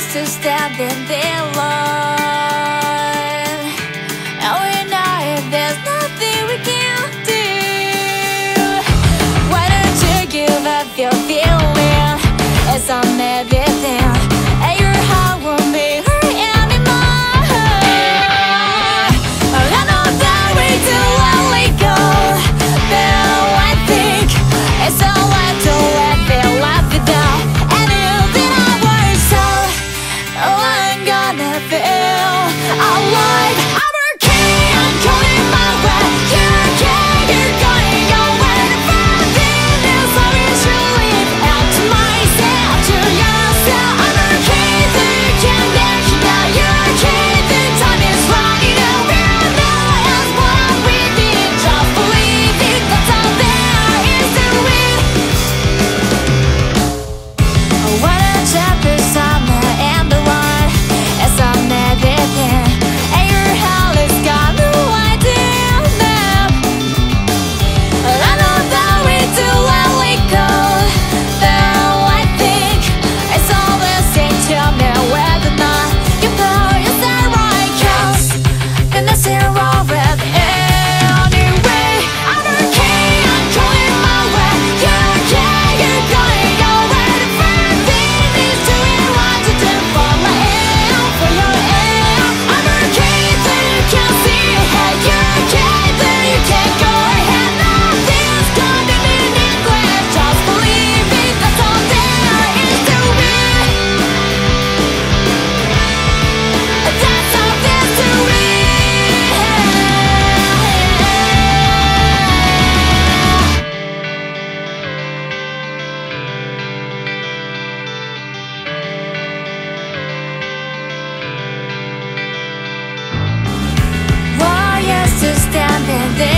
used to stand in their line, and we know there's nothing we can do. Why don't you give up your feeling? It's on everything, and your heart won't be hurt anymore. I know that we do let go, but I think it's alright to let me laugh it down. And even I worry so, I'm gonna feel alright. I'm okay, I'm going my way. You're okay, you're going away. The bad thing is I wish you leave out to myself, to yourself. I'm okay, that you can make it now. You're okay, the time is running out. We're not as what we did. Just believe it, that's all there is to it. Why don't you put summer in the one? It's on everything, and your hell is gone. No, I didn't know. I know that we do let it go, though I think it's always seem to me whether or not you know is that right. 'Cause then I see wrong with anyway. I'm okay, I'm going my way. You're okay, you're going away. The first thing is doing what you do for my air, for your air. I'm okay, that you can see ahead. You're okay, that you can go ahead. Nothing's gonna be neglect. Just believe it, that's all there is to it. That's all there's to it. Why used to stand in there?